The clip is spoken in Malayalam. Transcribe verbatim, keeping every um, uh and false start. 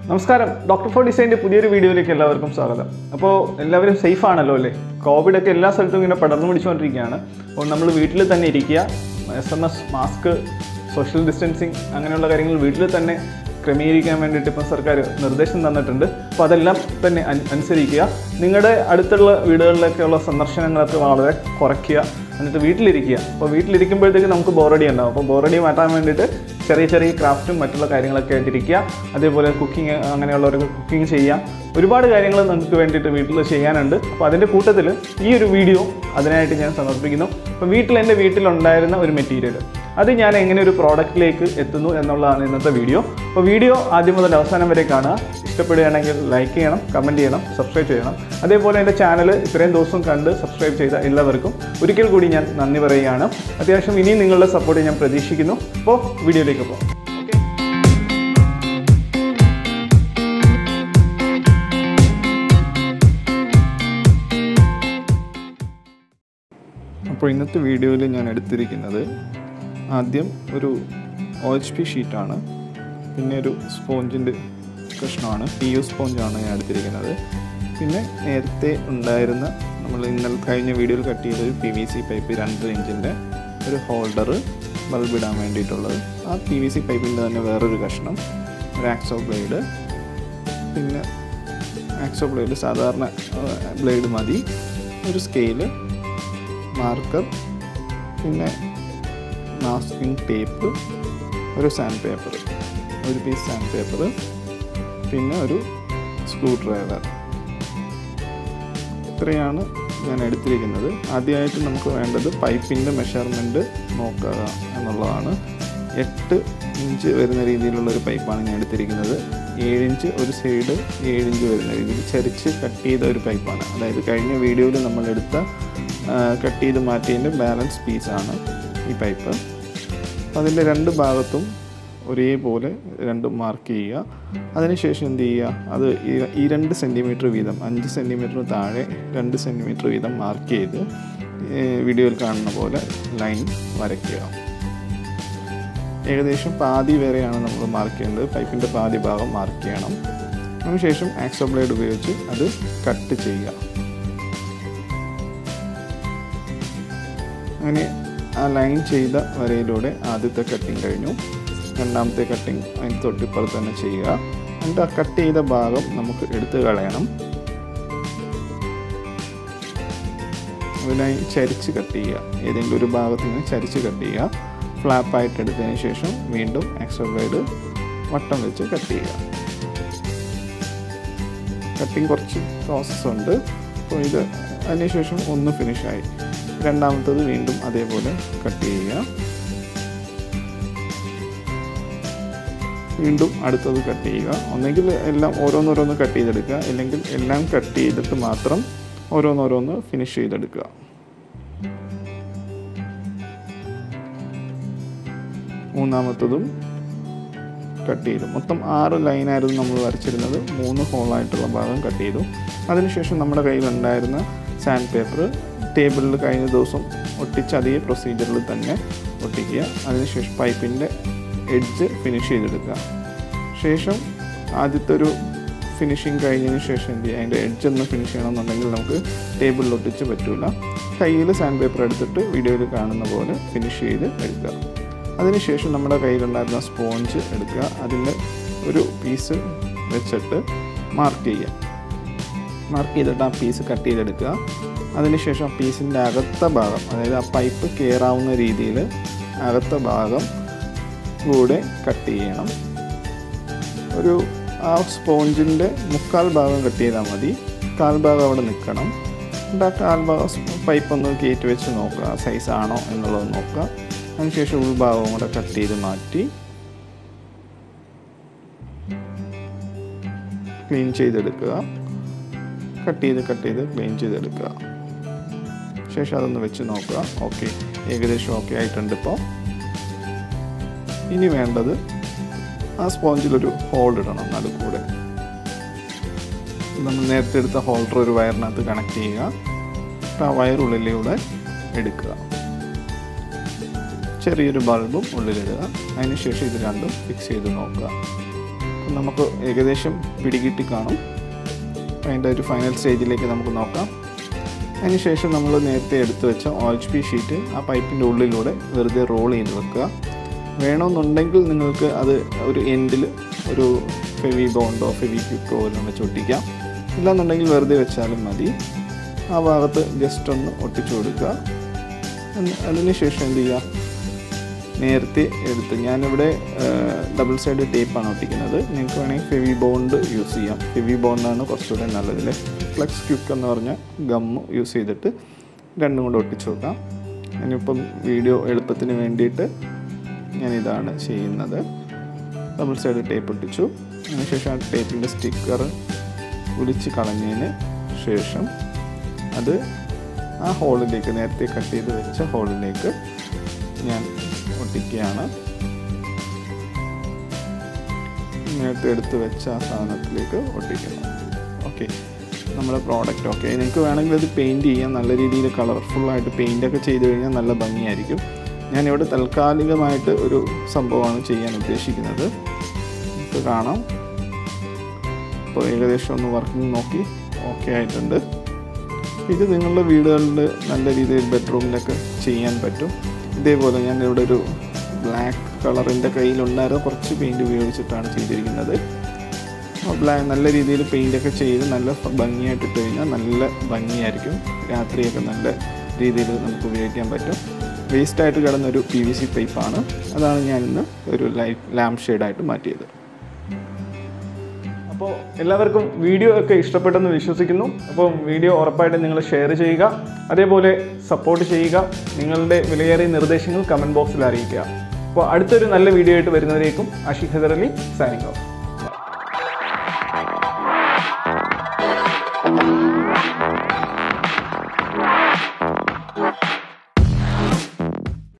നമസ്കാരം, ഡോക്ടർ ഫോർ ഡിസൈൻ്റെ പുതിയൊരു വീഡിയോയിലേക്ക് എല്ലാവർക്കും സ്വാഗതം. അപ്പോൾ എല്ലാവരും സേഫ് ആണല്ലോ അല്ലേ? കോവിഡൊക്കെ എല്ലാ സ്ഥലത്തും ഇങ്ങനെ പടർന്നു പിടിച്ചുകൊണ്ടിരിക്കുകയാണ്. അപ്പോൾ നമ്മൾ വീട്ടിൽ തന്നെ ഇരിക്കുക, S M S, mask, social distancing അങ്ങനെയുള്ള കാര്യങ്ങൾ വീട്ടിൽ തന്നെ ക്രമീകരിക്കാൻ വേണ്ടിയിട്ട് ഇപ്പം സർക്കാർ നിർദ്ദേശം തന്നിട്ടുണ്ട്. അപ്പോൾ അതെല്ലാം തന്നെ അനുസരിക്കുക. നിങ്ങളുടെ അടുത്തുള്ള വീടുകളിലൊക്കെയുള്ള സന്ദർശനങ്ങളൊക്കെ വളരെ കുറയ്ക്കുക, എന്നിട്ട് വീട്ടിലിരിക്കുക. അപ്പോൾ വീട്ടിലിരിക്കുമ്പോഴത്തേക്ക് നമുക്ക് ബോറടി ഉണ്ടാവും. അപ്പോൾ ബോറടി മാറ്റാൻ വേണ്ടിയിട്ട് ചെറിയ ചെറിയ ക്രാഫ്റ്റും മറ്റുള്ള കാര്യങ്ങളൊക്കെ ആയിട്ടിരിക്കുക. അതേപോലെ കുക്കിങ്, അങ്ങനെയുള്ളവർക്ക് കുക്കിംഗ് ചെയ്യാം. ഒരുപാട് കാര്യങ്ങൾ നമുക്ക് വേണ്ടിയിട്ട് വീട്ടിൽ ചെയ്യാനുണ്ട്. അപ്പോൾ അതിൻ്റെ കൂട്ടത്തിൽ ഈ ഒരു വീഡിയോ അതിനായിട്ട് ഞാൻ സമർപ്പിക്കുന്നു. അപ്പോൾ വീട്ടിൽ എൻ്റെ വീട്ടിലുണ്ടായിരുന്ന ഒരു മെറ്റീരിയൽ അത് ഞാൻ എങ്ങനെ ഒരു പ്രോഡക്റ്റിലേക്ക് എത്തുന്നു എന്നുള്ളതാണ് ഇന്നത്തെ വീഡിയോ. അപ്പോൾ വീഡിയോ ആദ്യം മുതൽ അവസാനം വരെ കാണുക. ഇഷ്ടപ്പെടുകയാണെങ്കിൽ ലൈക്ക് ചെയ്യണം, കമൻറ്റ് ചെയ്യണം, സബ്സ്ക്രൈബ് ചെയ്യണം. അതേപോലെ എൻ്റെ ചാനൽ ഇത്രയും ദിവസം കണ്ട് സബ്സ്ക്രൈബ് ചെയ്ത എല്ലാവർക്കും ഒരിക്കൽ കൂടി ഞാൻ നന്ദി പറയുകയാണ്. അത്യാവശ്യം ഇനിയും നിങ്ങളുടെ സപ്പോർട്ട് ഞാൻ പ്രതീക്ഷിക്കുന്നു. അപ്പോൾ വീഡിയോയിലേക്ക് പോകാം. അപ്പോൾ ഇന്നത്തെ വീഡിയോയിൽ ഞാൻ എടുത്തിരിക്കുന്നത് ആദ്യം ഒരു ഒ എച്ച് പി ഷീറ്റാണ്, പിന്നെ ഒരു സ്പോഞ്ചിൻ്റെ കഷ്ണമാണ്, പി യു സ്പോഞ്ചാണ് ഞാൻ എടുത്തിരിക്കുന്നത്. പിന്നെ നേരത്തെ ഉണ്ടായിരുന്ന നമ്മൾ ഇന്നലെ കഴിഞ്ഞ വീഡിയോയിൽ കട്ട് ചെയ്തൊരു പി വി സി പൈപ്പ് രണ്ടര ഇഞ്ചിൻ്റെ ഒരു ഹോൾഡർ, ബൾബ് ഇടാൻ വേണ്ടിയിട്ടുള്ളത്. ആ പി വി സി പൈപ്പിൻ്റെ തന്നെ വേറൊരു കഷ്ണം, ഒരു ആക്സോ ബ്ലേഡ്, പിന്നെ ആക്സോ ബ്ലേഡ് സാധാരണ ബ്ലേഡ് മതി, ഒരു സ്കെയില്, മാർക്കർ, പിന്നെ മാസ്കിംഗ് ടേപ്പ്, ഒരു സാൻഡ് പേപ്പർ, ഒരു പീസ് സാൻഡ് പേപ്പർ, പിന്നെ ഒരു സ്ക്രൂ ഡ്രൈവർ. ഇത്രയാണ് ഞാൻ എടുത്തിരിക്കുന്നത്. ആദ്യമായിട്ട് നമുക്ക് വേണ്ടത് പൈപ്പിൻ്റെ മെഷർമെൻറ്റ് നോക്കുക എന്നുള്ളതാണ്. എട്ട് ഇഞ്ച് വരുന്ന രീതിയിലുള്ളൊരു പൈപ്പാണ് ഞാൻ എടുത്തിരിക്കുന്നത്. ഏഴ് ഇഞ്ച് ഒരു സൈഡ്, ഏഴ് ഇഞ്ച് വരുന്ന രീതിയിൽ ചരിച്ച് കട്ട് ചെയ്ത ഒരു പൈപ്പാണ്. അതായത് കഴിഞ്ഞ വീഡിയോയിൽ നമ്മളെടുത്ത കട്ട് ചെയ്ത് മാറ്റിയതിൻ്റെ ബാലൻസ് പീസാണ് ഈ പൈപ്പ്. അതിൻ്റെ രണ്ട് ഭാഗത്തും ഒരേപോലെ രണ്ടും മാർക്ക് ചെയ്യുക. അതിനുശേഷം എന്ത് ചെയ്യുക, അത് ഈ രണ്ട് സെൻറ്റിമീറ്റർ വീതം, അഞ്ച് സെൻറ്റിമീറ്ററിന് താഴെ രണ്ട് സെൻറ്റിമീറ്റർ വീതം മാർക്ക് ചെയ്ത് വീഡിയോയിൽ കാണുന്ന പോലെ ലൈൻ വരയ്ക്കുക. ഏകദേശം പാതി വരെയാണ് നമ്മൾ മാർക്ക് ചെയ്യേണ്ടത്. പൈപ്പിൻ്റെ പാതി ഭാഗം മാർക്ക് ചെയ്യണം. അതിനുശേഷം ആക്സോ ബ്ലേഡ് ഉപയോഗിച്ച് അത് കട്ട് ചെയ്യുക. അങ്ങനെ ആ ലൈൻ ചെയ്ത വരയിലൂടെ ആദ്യത്തെ കട്ടിങ് കഴിഞ്ഞു. രണ്ടാമത്തെ കട്ടിങ് അതിന് തൊട്ടിപ്പുറത്ത് തന്നെ ചെയ്യുക. എന്നിട്ട് ആ കട്ട് ചെയ്ത ഭാഗം നമുക്ക് എടുത്ത് കളയണം. അതിനായി ചരിച്ച് കട്ട് ചെയ്യുക. ഏതെങ്കിലും ഒരു ഭാഗത്ത് നിന്ന് ചരിച്ച് കട്ട് ചെയ്യുക. ഫ്ലാപ്പായിട്ട് എടുത്തതിന് ശേഷം വീണ്ടും ആക്സോ ബ്ലേഡ് വട്ടം വെച്ച് കട്ട് ചെയ്യുക. കട്ടിങ് കുറച്ച് പ്രോസസ്സുണ്ട്. അപ്പോൾ ഇത് അതിനുശേഷം ഒന്ന് ഫിനിഷായി. രണ്ടാമത്തത് വീണ്ടും അതേപോലെ കട്ട് ചെയ്യുക. വീണ്ടും അടുത്തത് കട്ട് ചെയ്യുക. ഒന്നെങ്കിൽ എല്ലാം ഓരോന്നോരോന്ന് കട്ട് ചെയ്തെടുക്കുക, അല്ലെങ്കിൽ എല്ലാം കട്ട് ചെയ്തിട്ട് മാത്രം ഓരോന്നോരോന്ന് ഫിനിഷ് ചെയ്തെടുക്കുക. മൂന്നാമത്തതും കട്ട് ചെയ്തു. മൊത്തം ആറ് ലൈനായിരുന്നു നമ്മൾ വരച്ചിരുന്നത്. മൂന്ന് ഹോളായിട്ടുള്ള ഭാഗം കട്ട് ചെയ്തു. അതിനുശേഷം നമ്മുടെ കയ്യിലുണ്ടായിരുന്ന സാൻഡ് പേപ്പർ ടേബിളിൽ കഴിഞ്ഞ ദിവസം ഒട്ടിച്ച് അതേ പ്രൊസീജിയറിൽ തന്നെ ഒട്ടിക്കുക. അതിനുശേഷം പൈപ്പിൻ്റെ എഡ്ജ് ഫിനിഷ് ചെയ്തെടുക്കുക. ശേഷം ആദ്യത്തെ ഒരു ഫിനിഷിങ് കഴിഞ്ഞതിന് ശേഷം എന്ത് ചെയ്യുക, അതിൻ്റെ എഡ്ജ് ഒന്ന് ഫിനിഷ് ചെയ്യണമെന്നുണ്ടെങ്കിൽ നമുക്ക് ടേബിളിൽ ഒട്ടിച്ച് പറ്റില്ല. കയ്യിൽ സാൻഡ് പേപ്പർ എടുത്തിട്ട് വീഡിയോയിൽ കാണുന്ന പോലെ ഫിനിഷ് ചെയ്ത് എടുക്കുക. അതിനുശേഷം നമ്മുടെ കയ്യിലുണ്ടായിരുന്ന സ്പോഞ്ച് എടുക്കുക. അതിൻ്റെ ഒരു പീസ് വെച്ചിട്ട് മാർക്ക് ചെയ്യുക. മാർക്ക് ചെയ്തിട്ട് ആ പീസ് കട്ട് ചെയ്തെടുക്കുക. അതിനുശേഷം ആ പീസിൻ്റെ അകത്ത ഭാഗം, അതായത് ആ പൈപ്പ് കയറാവുന്ന രീതിയിൽ അകത്ത ഭാഗം കൂടെ കട്ട് ചെയ്യണം. ഒരു ആ സ്പോഞ്ചിൻ്റെ മുക്കാൽ ഭാഗം കട്ട് ചെയ്താൽ മതി. കാൽ ഭാഗം അവിടെ നിൽക്കണം. എന്നിട്ട് ആ കാൽ ഭാഗം പൈപ്പൊന്ന് കയറ്റി വെച്ച് നോക്കുക, സൈസാണോ എന്നുള്ളത് നോക്കുക. അതിനുശേഷം ഉൾഭാഗവും കൂടെ കട്ട് ചെയ്ത് മാറ്റി ക്ലീൻ ചെയ്തെടുക്കുക. കട്ട് ചെയ്ത് കട്ട് ചെയ്ത് ക്ലീൻ ചെയ്തെടുക്കുക. ശേഷം അതൊന്ന് വെച്ച് നോക്കുക. ഓക്കെ, ഏകദേശം ഓക്കെ ആയിട്ടുണ്ട്. ഇപ്പോൾ ഇനി വേണ്ടത് ആ സ്പോഞ്ചിലൊരു ഹോൾഡ് ഇടണം നടുക്കൂടെ. നമ്മൾ നേരത്തെ എടുത്ത ഹോൾഡർ ഒരു വയറിനകത്ത് കണക്ട് ചെയ്യുക. ആ വയറുള്ളിലൂടെ എടുക്കുക. ചെറിയൊരു ബൾബും ഉള്ളിലിടുക. അതിനുശേഷം ഇത് രണ്ടും ഫിക്സ് ചെയ്ത് നോക്കുക. നമുക്ക് ഏകദേശം പിടികിട്ടി കാണും. അതിൻ്റെ ഒരു ഫൈനൽ സ്റ്റേജിലേക്ക് നമുക്ക് നോക്കാം. അതിനുശേഷം നമ്മൾ നേരത്തെ എടുത്തു വെച്ച ഒ എച്ച് പി ഷീറ്റ് ആ പൈപ്പിൻ്റെ ഉള്ളിലൂടെ വെറുതെ റോൾ ചെയ്ത് വെക്കുക. വേണമെന്നുണ്ടെങ്കിൽ നിങ്ങൾക്ക് അത് ഒരു എൻഡിൽ ഒരു ഫെവി ബോണ്ടോ ഫെവി ക്വിക്കോ എല്ലാം വെച്ച് ഒട്ടിക്കാം. ഇല്ലാന്നുണ്ടെങ്കിൽ വെറുതെ വെച്ചാലും മതി. ആ ഭാഗത്ത് ജസ്റ്റ് ഒന്ന് ഒട്ടിച്ചു കൊടുക്കുക. അതിനുശേഷം എന്ത് ചെയ്യുക, നേരത്തെ എടുത്ത് ഞാനിവിടെ ഡബിൾ സൈഡ് ടേപ്പാണ് ഒട്ടിക്കുന്നത്. നിങ്ങൾക്ക് വേണമെങ്കിൽ ഫെവി ബോണ്ട് യൂസ് ചെയ്യാം. ഫെവി ബോണ്ടാണ് കുറച്ചുകൂടെ നല്ലതിൽ. ഫ്ലെക്സ് ക്വിക്ക് എന്ന് പറഞ്ഞ ഗമ്മ് യൂസ് ചെയ്തിട്ട് രണ്ടും കൂടെ ഒട്ടിച്ചു വെക്കാം. ഞാനിപ്പം വീഡിയോ എളുപ്പത്തിന് വേണ്ടിയിട്ട് ഞാനിതാണ് ചെയ്യുന്നത്. ഡബിൾ സൈഡ് ടേപ്പ് ഒട്ടിച്ചു. അതിനുശേഷം ആ ടേപ്പിൻ്റെ സ്റ്റിക്കർ ഒലിച്ച് കളഞ്ഞതിന് ശേഷം അത് ആ ഹോളിലേക്ക്, നേരത്തെ കട്ട് ചെയ്ത് വെച്ച ഹോളിലേക്ക് ഞാൻ ഒട്ടിക്കുകയാണ്. നേരത്തെ എടുത്ത് വെച്ച ആ സാധനത്തിലേക്ക് ഒട്ടിക്കണം. ഓക്കെ, നമ്മുടെ പ്രോഡക്റ്റ് ഓക്കെ. നിങ്ങൾക്ക് വേണമെങ്കിൽ അത് പെയിൻറ്റ് ചെയ്യാം. നല്ല രീതിയിൽ കളർഫുള്ളായിട്ട് പെയിൻ്റൊക്കെ ചെയ്ത് കഴിഞ്ഞാൽ നല്ല ഭംഗിയായിരിക്കും. ഞാനിവിടെ താൽക്കാലികമായിട്ട് ഒരു സംഭവമാണ് ചെയ്യാൻ ഉദ്ദേശിക്കുന്നത്. നമുക്ക് കാണാം. അപ്പോൾ ഏകദേശം ഒന്ന് വർക്കിംഗ് നോക്കി ഓക്കെ ആയിട്ടുണ്ട്. ഇത് നിങ്ങളുടെ വീടുകളിൽ നല്ല രീതിയിൽ ബെഡ്റൂമിലൊക്കെ ചെയ്യാൻ പറ്റും. ഇതേപോലെ ഞാൻ ഇവിടെ ഒരു ബ്ലാക്ക് കളറിൻ്റെ കയ്യിലുണ്ടായിരുന്ന കുറച്ച് പെയിൻറ്റ് ഉപയോഗിച്ചിട്ടാണ് ചെയ്തിരിക്കുന്നത്. ബ്ലാക്ക് നല്ല രീതിയിൽ പെയിൻ്റൊക്കെ ചെയ്ത് നല്ല ഭംഗിയായിട്ട് ഇട്ട് കഴിഞ്ഞാൽ നല്ല ഭംഗിയായിരിക്കും. രാത്രിയൊക്കെ നല്ല രീതിയിൽ നമുക്ക് ഉപയോഗിക്കാൻ പറ്റും. വേസ്റ്റായിട്ട് കിടന്നൊരു പി വി സി പൈപ്പാണ്. അതാണ് ഞാനിന്ന് ഒരു ലൈറ്റ് ലാമ്പ് ഷെയ്ഡായിട്ട് മാറ്റിയത്. അപ്പോൾ എല്ലാവർക്കും വീഡിയോ ഒക്കെ ഇഷ്ടപ്പെട്ടെന്ന് വിശ്വസിക്കുന്നു. അപ്പോൾ വീഡിയോ ഉറപ്പായിട്ടും നിങ്ങൾ ഷെയർ ചെയ്യുക, അതേപോലെ സപ്പോർട്ട് ചെയ്യുക. നിങ്ങളുടെ വിലയേറിയ നിർദ്ദേശങ്ങൾ കമൻറ്റ് ബോക്സിൽ അറിയിക്കുക. അപ്പോൾ അടുത്തൊരു നല്ല വീഡിയോ ആയിട്ട് വരുന്നവരേക്കും ആഷിഖ് ഹൈദർ അലി സൈനിങ് ഓഫ്.